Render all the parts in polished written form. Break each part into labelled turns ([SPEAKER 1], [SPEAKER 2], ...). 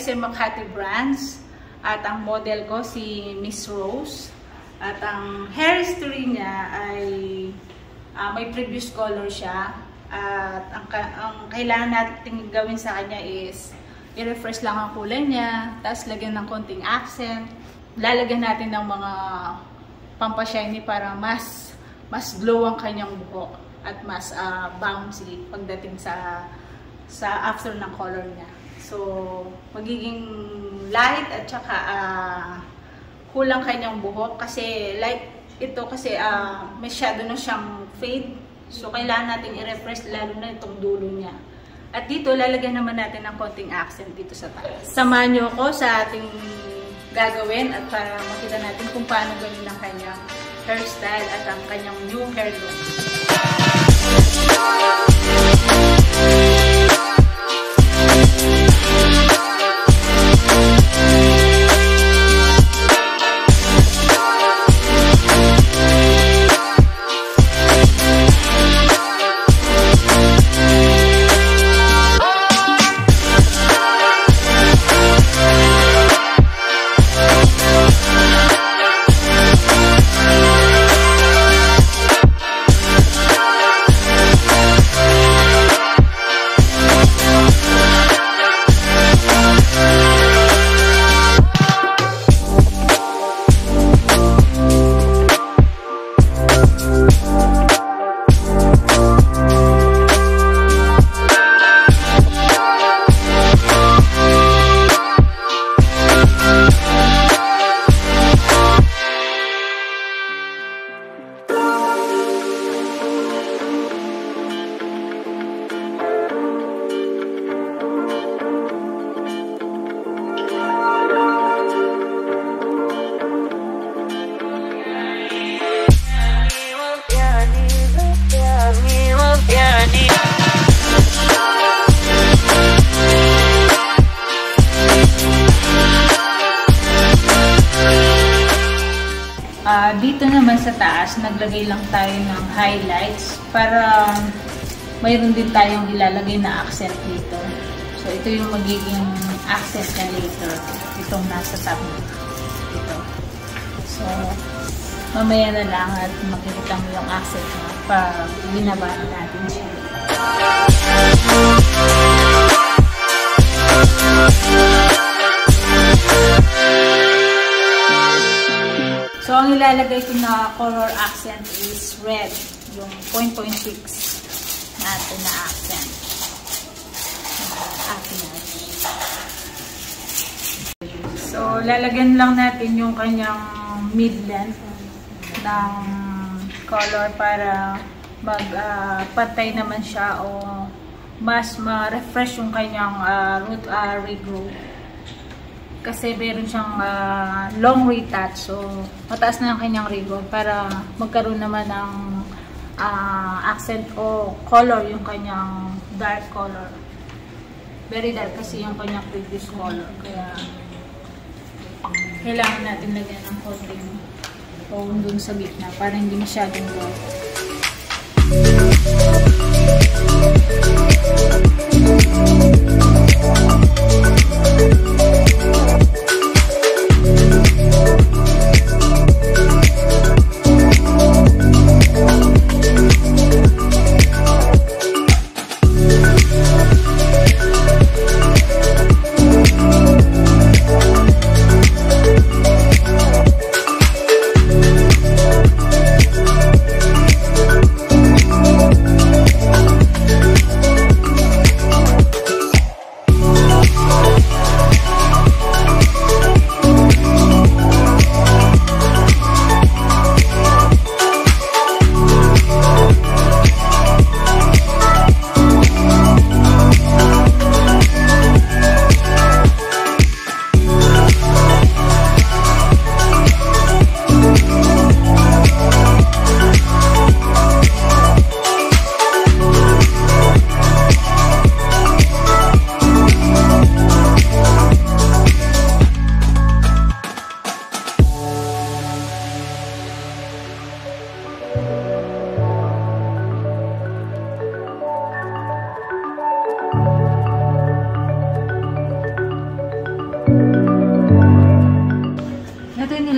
[SPEAKER 1] kasi Makati brands. At ang model ko si Miss Rose. At ang hair history niya ay may previous color siya. At ang kailangan natin gawin sa kanya is i-refresh lang ang kulay niya. Tapos lagyan ng konting accent. Lalagyan natin ng mga pampashiny para mas glow ang kanyang buhok. At mas bouncy pagdating sa after ng color niya. So, magiging light at saka kulang kanyang buhok kasi like ito kasi masyado na siyang fade. So, kailangan natin i-refresh lalo na itong dulo niya. At dito, lalagyan naman natin ng konting accent dito sa taas. Samahan niyo ako sa ating gagawin at para makita natin kung paano gawin ang kanyang hairstyle at ang kanyang new hair look. Dito naman sa taas, naglagay lang tayo ng highlights para mayroon din tayong ilalagay na accent dito. So, ito yung magiging accent na later. Itong nasa top dito. So, mamaya na lang at makikita mo yung accent na pag binaba natin siya. So, ang ilalagay ko na color accent is red. Yung 0.6 natin na accent. So, lalagyan lang natin yung kanyang mid-length ng color para magpantay naman siya o mas ma-refresh yung kanyang root regrowth. Kasi meron siyang long retouch. So, mataas na ang kanyang regrowth para magkaroon naman ng accent o color yung kanyang dark color. Very dark kasi yung kanyang previous color. Kaya, kailangan natin lagyan ng konting tone dun sa gitna para hindi masyadong low.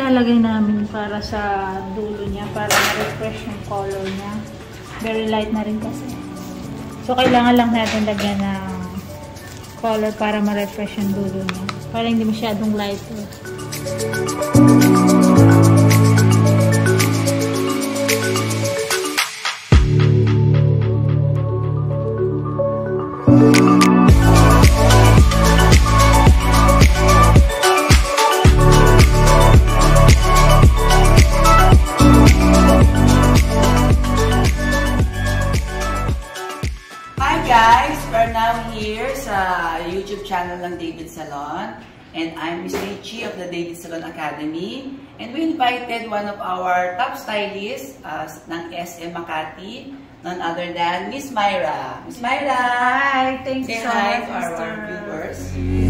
[SPEAKER 1] ilalagay namin para sa dulo niya, para ma-refresh yung color niya. Very light na rin kasi. So, kailangan lang natin lagyan ng color para ma-refresh yung dulo niya. Para hindi masyadong light.
[SPEAKER 2] We're now here sa YouTube channel ng David Salon, and I'm Miss Richie of the David Salon Academy, and we invited one of our top stylists ng SM Makati, none other than Miss Myra. Miss Myra!
[SPEAKER 1] Hi! Thanks so much,
[SPEAKER 2] to our viewers.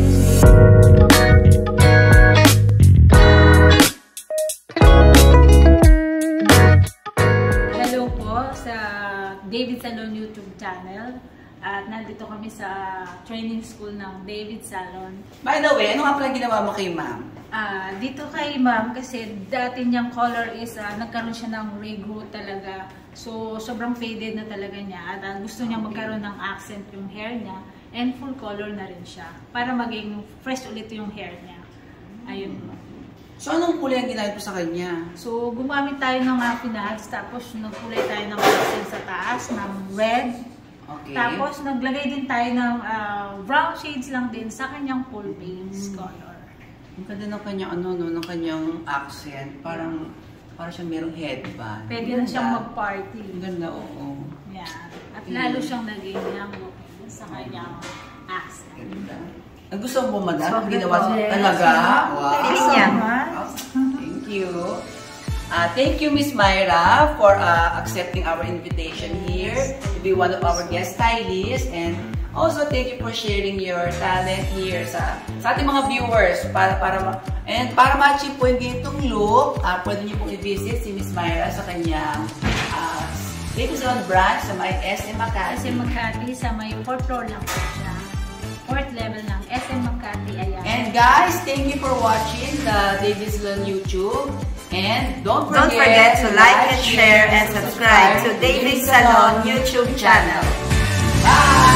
[SPEAKER 1] Hello po sa David Salon YouTube channel. At nandito kami sa training school ng David Salon.
[SPEAKER 2] By the way, ano nga pala ginawa mo kay ma'am?
[SPEAKER 1] Dito kay ma'am, kasi dati niyang color is nagkaroon siya ng regrowth talaga. So, sobrang faded na talaga niya. At gusto niya magkaroon ng accent yung hair niya. And full color na rin siya. Para maging fresh ulit yung hair niya. Ayun po.
[SPEAKER 2] So, anong kulay ang ginamit po sa kanya?
[SPEAKER 1] So, gumamit tayo ng finals. Tapos, nagkulay tayo ng accent sa taas ng red.
[SPEAKER 2] Okay.
[SPEAKER 1] Tapos, naglagay din tayo ng brown shades lang din sa kanyang full base color.
[SPEAKER 2] Ang ganda ng kanyang, ng kanyang accent. Parang siyang merong headband.
[SPEAKER 1] Pwede na siyang mag-party.
[SPEAKER 2] Ang ganda, oo.
[SPEAKER 1] Yeah. At lalo siyang naging young looking sa kanyang accent.
[SPEAKER 2] Ganda. Ang gusto mo ba, madam?
[SPEAKER 1] Sobrang
[SPEAKER 2] Ginawa
[SPEAKER 1] yes.
[SPEAKER 2] talaga? Wow.
[SPEAKER 1] Thank you so much.
[SPEAKER 2] Thank you. Thank you, Miss Myra, for accepting our invitation here to be one of our guest stylists, and also thank you for sharing your talent here sa ating mga viewers para ma-achieve po yung ganitong look. Pwede niyo pong i-visit si Miss Myra sa kanyang David Salon branch sa may SM Makati.
[SPEAKER 1] SM Makati, sa may 4th floor lang po siya. 4th level ng SM Makati. Ayan.
[SPEAKER 2] And guys, thank you for watching the David Salon YouTube. And don't forget
[SPEAKER 3] to like and share and subscribe to David Salon YouTube channel.
[SPEAKER 2] Bye!